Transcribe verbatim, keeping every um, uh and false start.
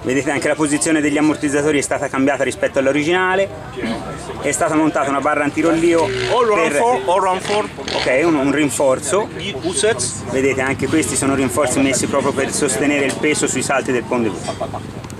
Vedete anche la posizione degli ammortizzatori è stata cambiata rispetto all'originale, è stata montata una barra antirollio per... ok, un, un rinforzo. Vedete anche questi sono rinforzi messi proprio per sostenere il peso sui salti del pont de bout.